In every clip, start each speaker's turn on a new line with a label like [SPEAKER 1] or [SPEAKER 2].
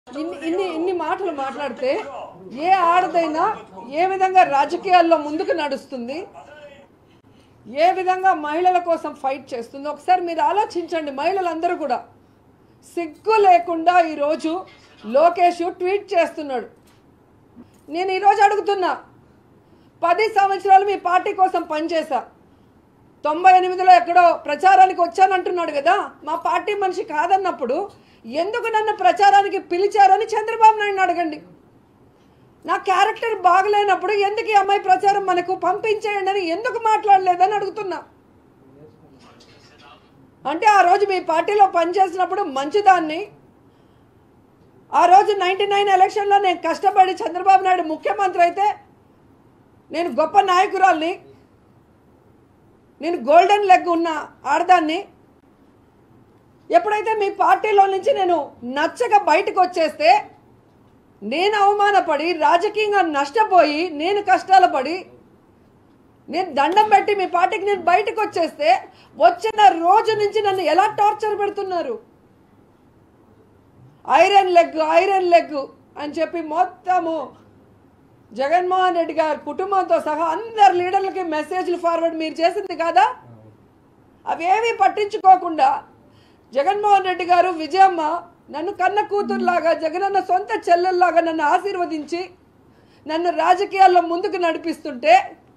[SPEAKER 1] ఇన్ని మాటలు మాట్లాడితే ఏ ఆడదైనా ఏ విధంగా రాజకీయాల్లో ముందుకు నడుస్తుంది, ఏ విధంగా మహిళల కోసం ఫైట్ చేస్తుంది ఒకసారి మీరు ఆలోచించండి. మహిళలందరూ కూడా సిగ్గు లేకుండా ఈరోజు లోకేష్ ట్వీట్ చేస్తున్నాడు. నేను ఈరోజు అడుగుతున్నా, 10 సంవత్సరాలు మీ పార్టీ కోసం పనిచేశా, 98లో ఎక్కడో ప్రచారానికి వచ్చానంటున్నాడు కదా. మా పార్టీ మనిషి కాదన్నప్పుడు ఎందుకు నన్ను ప్రచారానికి పిలిచారని చంద్రబాబు నాయుడు అడగండి. నా క్యారెక్టర్ బాగలేనప్పుడు ఎందుకు ఈ అమ్మాయి ప్రచారం మనకు పంపించేయండి అని ఎందుకు మాట్లాడలేదని అడుగుతున్నా. అంటే ఆ రోజు మీ పార్టీలో పనిచేసినప్పుడు మంచిదాన్ని, ఆ రోజు 99 ఎలక్షన్లో నేను కష్టపడి చంద్రబాబు నాయుడు ముఖ్యమంత్రి అయితే నేను గొప్ప నాయకురాల్ని, నేను గోల్డెన్ లెగ్ ఉన్న ఆడదాన్ని. ఎప్పుడైతే మీ పార్టీలో నుంచి నేను నచ్చక బయటకు వచ్చేస్తే నేను అవమానపడి రాజకీయంగా నష్టపోయి నేను కష్టాలు పడి నేను దండం పెట్టి మీ పార్టీకి నేను బయటకు వచ్చేస్తే వచ్చిన రోజు నుంచి నన్ను ఎలా టార్చర్ పెడుతున్నారు. ఐరన్ లెగ్ అని చెప్పి మొత్తము జగన్మోహన్ రెడ్డి గారి కుటుంబంతో సహా అందరు లీడర్లకి మెసేజ్లు ఫార్వర్డ్ మీరు చేసింది కాదా? అవేమీ పట్టించుకోకుండా జగన్మోహన్ రెడ్డి గారు, విజయమ్మ నన్ను కన్న కూతురులాగా, జగనన్న సొంత చెల్లెల్లాగా నన్ను ఆశీర్వదించి నన్ను రాజకీయాల్లో ముందుకు నడిపిస్తుంటే,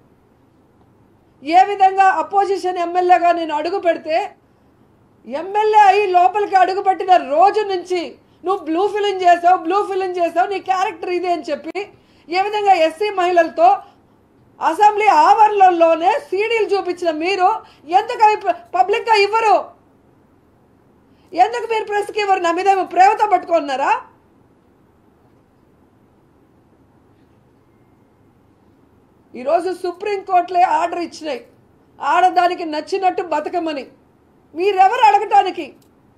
[SPEAKER 1] ఏ విధంగా అపోజిషన్ ఎమ్మెల్యేగా నేను అడుగు పెడితే ఎమ్మెల్యే అయ్యి లోపలికి అడుగు పెట్టిన రోజు నుంచి నువ్వు బ్లూ ఫిలిం చేసావు, నీ క్యారెక్టర్ ఇది అని చెప్పి ఏ విధంగా ఎస్సీ మహిళలతో అసెంబ్లీ ఆవరణలోనే సీడీలు చూపించిన మీరు ఎందుకు అవి పబ్లిక్గా ఇవ్వరు? ఎందుకు మీరు ప్రెస్కి ఇవ్వరు? నా మీద ప్రేమతో పట్టుకున్నారా? ఈరోజు సుప్రీంకోర్టులే ఆర్డర్ ఇచ్చినాయి ఆడదానికి నచ్చినట్టు బతకమని. మీరెవరు అడగటానికి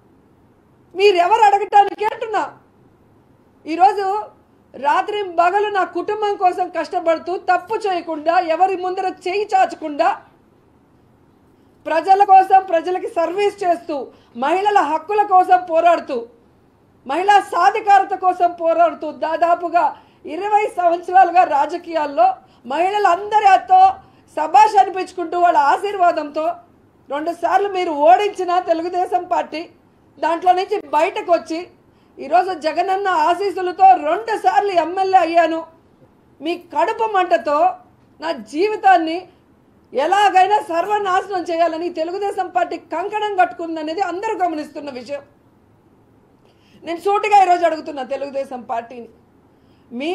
[SPEAKER 1] అంటున్నా. ఈరోజు రాత్రి పగలు నా కుటుంబం కోసం కష్టపడుతూ తప్పు చేయకుండా, ఎవరి ముందర చేయి చాచకుండా, ప్రజల కోసం ప్రజలకి సర్వీస్ చేస్తూ, మహిళల హక్కుల కోసం పోరాడుతూ, మహిళా సాధికారత కోసం పోరాడుతూ దాదాపుగా 20 సంవత్సరాలుగా రాజకీయాల్లో మహిళలందరితో శభాష్ అనిపించుకుంటూ వాళ్ళ ఆశీర్వాదంతో 2 సార్లు మీరు ఓడించిన తెలుగుదేశం పార్టీ దాంట్లో నుంచి బయటకు వచ్చి ఈరోజు జగనన్న ఆశీస్సులతో 2 సార్లు ఎమ్మెల్యే అయ్యాను. మీ కడుపు మంటతో నా జీవితాన్ని ఎలాగైనా సర్వనాశనం చేయాలని తెలుగుదేశం పార్టీ కంకణం కట్టుకుందనేది అందరూ గమనిస్తున్న విషయం. నేను సూటిగా ఈరోజు అడుగుతున్నా తెలుగుదేశం పార్టీని, మీ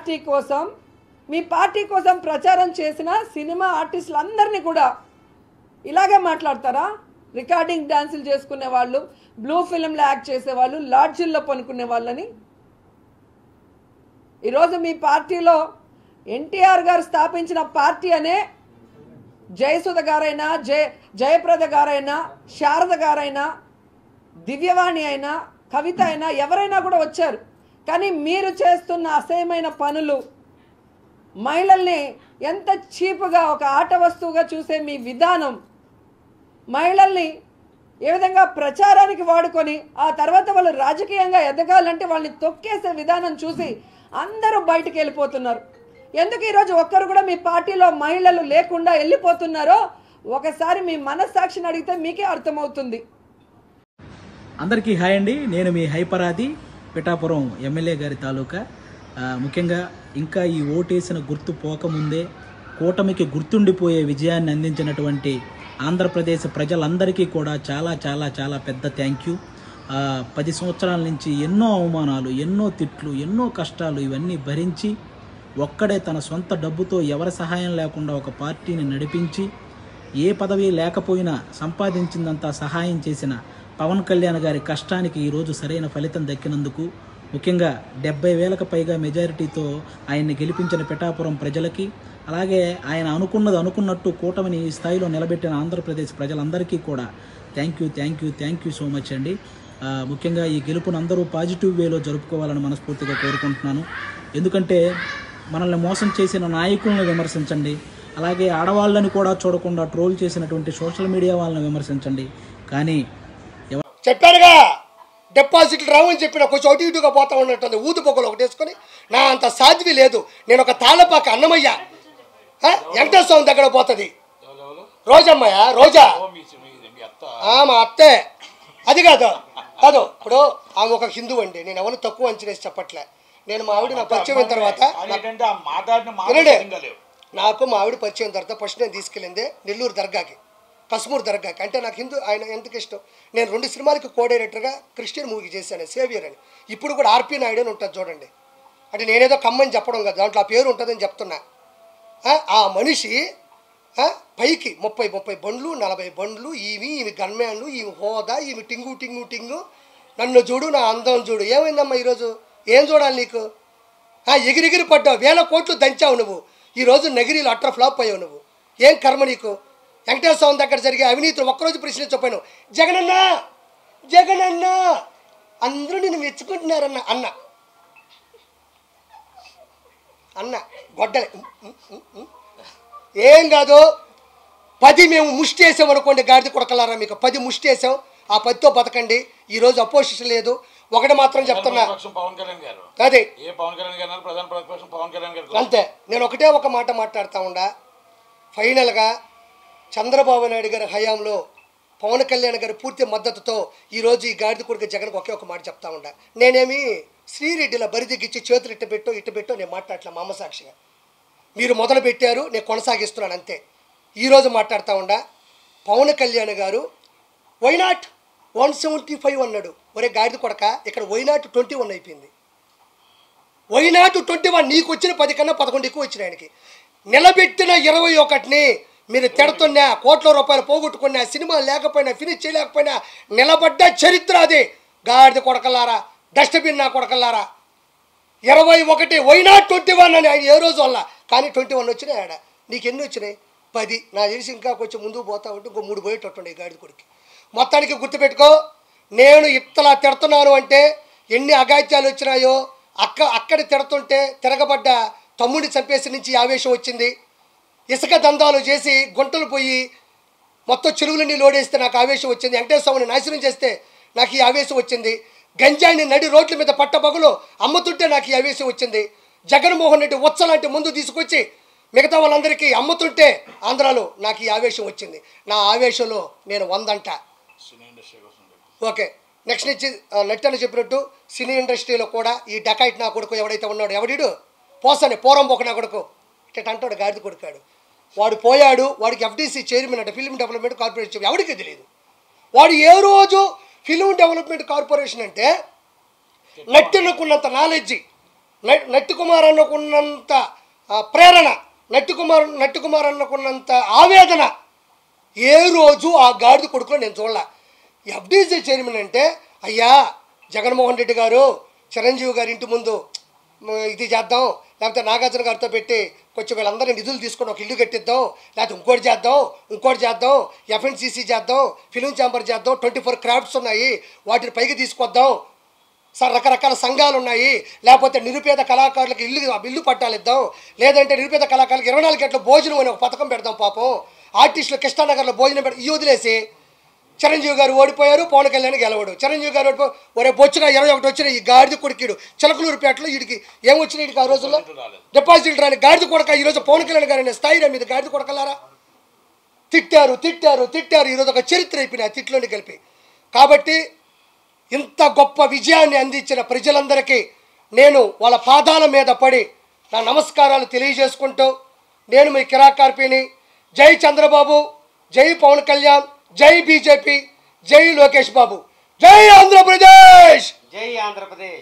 [SPEAKER 1] పార్టీ కోసం ప్రచారం చేసిన సినిమా ఆర్టిస్టులందరినీ కూడా ఇలాగే మాట్లాడతారా? రికార్డింగ్ డాన్సులు చేసుకునే వాళ్ళు, బ్లూ ఫిల్మ్లో యాక్ట్ చేసేవాళ్ళు, లాడ్జిల్లో పనుకునే వాళ్ళని. ఈరోజు మీ పార్టీలో ఎన్టీఆర్ గారు స్థాపించిన పార్టీ అనే జయసుధ గారైనా, జయప్రద గారైనా, శారద గారైనా, దివ్యవాణి అయినా, కవిత అయినా, ఎవరైనా కూడా వచ్చారు. కానీ మీరు చేస్తున్న అసహ్యమైన పనులు, మహిళల్ని ఎంత చీపుగా ఒక ఆట వస్తువుగా చూసే మీ విధానం, మహిళల్ని ఏ విధంగా ప్రచారానికి వాడుకొని ఆ తర్వాత వాళ్ళు రాజకీయంగా ఎదగాలంటే వాళ్ళని తొక్కేసే విధానం చూసి అందరూ బయటికి వెళ్ళిపోతున్నారు. ఎందుకు ఈరోజు ఒక్కరు కూడా మీ పార్టీలో మహిళలు లేకుండా వెళ్ళిపోతున్నారో ఒకసారి మీ మనస్సాక్షిని అడిగితే మీకే అర్థమవుతుంది.
[SPEAKER 2] అందరికీ హాయ్ అండి, నేను మీ హైపరాది పిఠాపురం ఎమ్మెల్యే గారి తాలూకా. ముఖ్యంగా ఇంకా ఈ ఓటేసిన గుర్తు పోకముందే కూటమికి గుర్తుండిపోయే విజయాన్ని అందించినటువంటి ఆంధ్రప్రదేశ్ ప్రజలందరికీ కూడా చాలా చాలా చాలా పెద్ద థ్యాంక్ యూ. 10 సంవత్సరాల నుంచి ఎన్నో అవమానాలు, ఎన్నో తిట్లు, ఎన్నో కష్టాలు ఇవన్నీ భరించి ఒక్కడే తన సొంత డబ్బుతో ఎవరి సహాయం లేకుండా ఒక పార్టీని నడిపించి ఏ పదవి లేకపోయినా సంపాదించిందంతా సహాయం చేసిన పవన్ కళ్యాణ్ గారి కష్టానికి ఈరోజు సరైన ఫలితం దక్కినందుకు, ముఖ్యంగా 70,000కు పైగా మెజారిటీతో ఆయన్ని గెలిపించిన పిఠాపురం ప్రజలకి, అలాగే ఆయన అనుకున్నట్టు కూటమిని ఈ స్థాయిలో నిలబెట్టిన ఆంధ్రప్రదేశ్ ప్రజలందరికీ కూడా థ్యాంక్ యూ సో మచ్ అండి. ముఖ్యంగా ఈ గెలుపును అందరూ పాజిటివ్ వేలో జరుపుకోవాలని మనస్ఫూర్తిగా కోరుకుంటున్నాను. ఎందుకంటే మనల్ని మోసం చేసిన నాయకులను విమర్శించండి, అలాగే ఆడవాళ్ళని కూడా చూడకుండా ట్రోల్ చేసినటువంటి సోషల్ మీడియా వాళ్ళని విమర్శించండి. కానీ
[SPEAKER 3] చెప్పారుగా డిపాజిట్లు రావని చెప్పి నాకు కొంచెం అటు ఇటుగా పోతా ఉన్నట్టుంది. ఊదు పొగలు ఒకటి వేసుకొని నా అంత సాధ్వి లేదు. నేను ఒక తాళపాక అన్నమయ్య వెంకటేశ్వర స్వామి దగ్గర పోతుంది. రోజమ్మయ్య రోజా మా అత్తే. అది కాదు ఇప్పుడు ఆమె ఒక హిందూ అండి. నేను ఎవరు తక్కువ అంచనేసి చెప్పట్లే. నేను మా ఆవిడ నా పరిచయం అయిన తర్వాత నాకు మా ఆవిడ పరిచయం తర్వాత ఫస్ట్ నేను తీసుకెళ్ళింది నెల్లూరు దర్గాకి, కస్మూర్ దర్గాకి. అంటే నాకు హిందూ ఆయన ఎందుకు ఇష్టం. నేను 2 సినిమాలకి కో డైరెక్టర్గా క్రిస్టియన్ మూవీకి చేశాను, సేవియర్ అని. ఇప్పుడు కూడా ఆర్పి నాయుడు అని ఉంటుంది చూడండి. అంటే నేనేదో కమ్మని చెప్పడం కదా, దాంట్లో ఆ పేరు ఉంటుందని చెప్తున్నా. ఆ మనిషి పైకి 30 బండ్లు 40 బండ్లు, ఈమె గన్మ్యాన్లు, ఈమె హోదా, ఈమె టింగు నన్ను చూడు, నా అందం చూడు. ఏమైందమ్మా ఈరోజు? ఏం చూడాలి నీకు? ఎగిరిగిరి పడ్డావు, 1000 కోట్లు దంచావు నువ్వు. ఈరోజు నగిరీలు అట్టర్ ఫ్లాప్ అయ్యావు నువ్వు. ఏం కర్మ నీకు? వెంకటేశ్వర స్వామి దగ్గర జరిగే అవినీతులు ఒక్కరోజు ప్రశ్నించకపోయాను. జగనన్న అందరూ నిన్ను మెచ్చుకుంటున్నారన్న అన్న గొడ్డలే. ఏం కాదు, 10 మేము ముష్టి వేసాం అనుకోండి, గాడిద కొడకలారా మీకు 10 ముష్టి వేసాం. ఆ 10తో బతకండి. ఈరోజు అపోజిషన్ లేదు. ఒకటి మాత్రం చెప్తున్నా, అదే అంతే. నేను ఒకటే ఒక మాట మాట్లాడుతూ ఉండా. ఫైనల్గా చంద్రబాబు నాయుడు గారి హయాంలో పవన్ కళ్యాణ్ గారి పూర్తి మద్దతుతో ఈరోజు ఈ గాడిద కొడుకు జగన్కి ఒకే ఒక మాట చెప్తా ఉండా. నేనేమి శ్రీరెడ్డిలా బరిదిగిచ్చి చేతులు ఇట్టు పెట్టో నేను మాట్లాడలే. మా అమ్మ సాక్షిగా మీరు మొదలు పెట్టారు, నేను కొనసాగిస్తున్నాను అంతే. ఈరోజు మాట్లాడుతూ ఉండా. పవన్ కళ్యాణ్ గారు వైనాట్ 175 అన్నాడు. ఒరే గాడిద కొడక, ఇక్కడ వైనాట్ 21 అయిపోయింది. వైనాట్ 21 నీకు వచ్చిన 10 కన్నా 11 ఎక్కువ వచ్చిన ఆయనకి. నిలబెట్టిన 21ని మీరు తిడుతున్నా, కోట్ల రూపాయలు పోగొట్టుకున్నా, సినిమా లేకపోయినా, ఫినిష్ చేయలేకపోయినా నిలబడ్డ చరిత్ర అది. గాడిద కొడకల్లారా, డస్ట్బిన్ నా కొడకల్లారా. 21 వైనాట్ 21 అని ఆయన ఏ రోజు వల్ల. కానీ 21 వచ్చినాయి ఆడ. నీకు ఎన్ని వచ్చినాయి? 10. నా తెలిసి ఇంకా కొంచెం ముందుకు పోతా ఉంటే ఇంకో 3 పోయేటట్టుండే గాడిద కొడుకు. మొత్తానికి గుర్తుపెట్టుకో, నేను ఇట్లా తిడుతున్నాను అంటే ఎన్ని అగాత్యాలు వచ్చినాయో. అక్కడ తిడుతుంటే తిరగబడ్డ తమ్ముడిని చంపేసి నుంచి ఆవేశం వచ్చింది. ఇసుక దందాలు చేసి గుంటలు పోయి మొత్తం చెరువులన్నీ లోడేస్తే నాకు ఆవేశం వచ్చింది. వెంకటేశ్వర స్వామిని నాశనం చేస్తే నాకు ఈ ఆవేశం వచ్చింది. గంజాయిని నడి రోడ్ల మీద పట్టబగులు అమ్ముతుంటే నాకు ఈ ఆవేశం వచ్చింది. జగన్మోహన్ రెడ్డి ఉచ్చలాంటి ముందు తీసుకొచ్చి మిగతా వాళ్ళందరికీ అమ్ముతుంటే ఆంధ్రాలో నాకు ఈ ఆవేశం వచ్చింది. నా ఆవేశంలో నేను 100 అంట. ఓకే, నెక్స్ట్ నుంచి నట్టని చెప్పినట్టు సినీ ఇండస్ట్రీలో కూడా ఈ డకాయిట్ నా కొడుకు ఎవడైతే ఉన్నాడు, ఎవడిడు పోసాని పోరంబోక నా కొడుకు ఇట్ట అంటాడు, గాడిద కొడుకాడు. వాడు పోయాడు. వాడికి ఎఫ్డీసీ చైర్మన్ అంటే ఫిల్మ్ డెవలప్మెంట్ కార్పొరేషన్, ఎవరికి తెలియదు. వాడు ఏ రోజు ఫిల్మ్ డెవలప్మెంట్ కార్పొరేషన్ అంటే నట్టనుకున్నంత నాలెడ్జి, నట్టి కుమార్ అన్నకున్నంత ప్రేరణ, నట్టి కుమార్ అన్నకున్నంత ఆవేదన ఏ రోజు ఆ గాడిద కొడుకులో నేను చూడలే. ఎఫ్డీసీ చైర్మన్ అంటే, అయ్యా జగన్మోహన్ రెడ్డి గారు చిరంజీవి గారి ఇంటి ముందు ఇది చేద్దాం, లేకపోతే నాగార్జున గారితో పెట్టి కొంచెం వీళ్ళందరినీ నిధులు తీసుకొని ఒక ఇల్లు కట్టిద్దాం, లేకపోతే ఇంకోటి చేద్దాం, ఎఫ్ఎన్సీసీ చేద్దాం, ఫిలిం ఛాంబర్ చేద్దాం, 24 క్రాఫ్ట్స్ ఉన్నాయి, వాటిని పైకి తీసుకొద్దాం సార్, రకరకాల సంఘాలు ఉన్నాయి, లేకపోతే నిరుపేద కళాకారులకు ఇల్లు పట్టాలిద్దాం, లేదంటే నిరుపేద కళాకారులకు 24 గంటల భోజనం అనే ఒక పథకం పెడదాం. పాపం ఆర్టిస్టులు కృష్ణానగర్లో భోజనం పెడతాం. ఈ వదిలేసి చిరంజీవి గారు ఓడిపోయారు, పవన్ కళ్యాణ్ గెలవడు. చిరంజీవి గారు ఓడిపోయి ఒరే బొచ్చున 21 వచ్చిన ఈ గాడిద కొడుకుడు చిలకలూరుపేటలో వీడికి ఏమొచ్చినాయి? వీడికి ఆ రోజుల్లో డిపాజిట్ రాని గాడిద కొడక ఈరోజు పవన్ కళ్యాణ్ గారి స్థాయి మీద గాడిద కొడకలారా తిట్టారు. ఈరోజు ఒక చరిత్ర అయిపోయినాయి ఆ తిట్లోని కలిపి. కాబట్టి ఇంత గొప్ప విజయాన్ని అందించిన ప్రజలందరికీ నేను వాళ్ళ పాదాల మీద పడి నా నమస్కారాలు తెలియజేసుకుంటూ, నేను మీ కిరాకార్పిని. జై చంద్రబాబు, జై పవన్ కళ్యాణ్, జై బీజేపీ, జై లోకేష్ బాబు, జై ఆంధ్రప్రదేశ్.